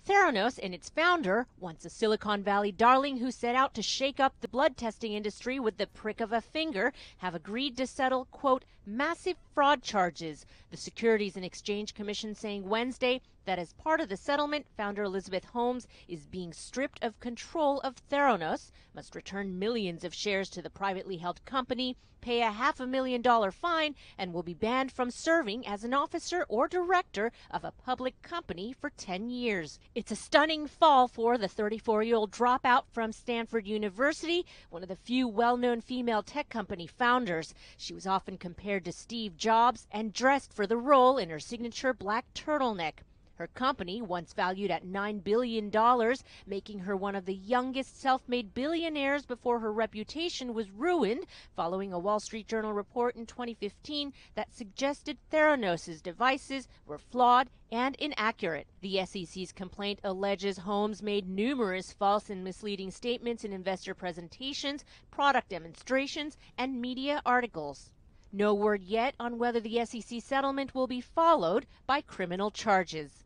Theranos and its founder, once a Silicon Valley darling who set out to shake up the blood testing industry with the prick of a finger, have agreed to settle, quote, massive fraud charges. The Securities and Exchange Commission saying Wednesday that as part of the settlement, founder Elizabeth Holmes is being stripped of control of Theranos, must return millions of shares to the privately held company, pay a $500,000 fine, and will be banned from serving as an officer or director of a public company for 10 years. It's a stunning fall for the 34-year-old dropout from Stanford University, one of the few well-known female tech company founders. She was often compared to Steve Jobs and dressed for the role in her signature black turtleneck. Her company, once valued at $9 billion, making her one of the youngest self-made billionaires before her reputation was ruined following a Wall Street Journal report in 2015 that suggested Theranos' devices were flawed and inaccurate. The SEC's complaint alleges Holmes made numerous false and misleading statements in investor presentations, product demonstrations, and media articles. No word yet on whether the SEC settlement will be followed by criminal charges.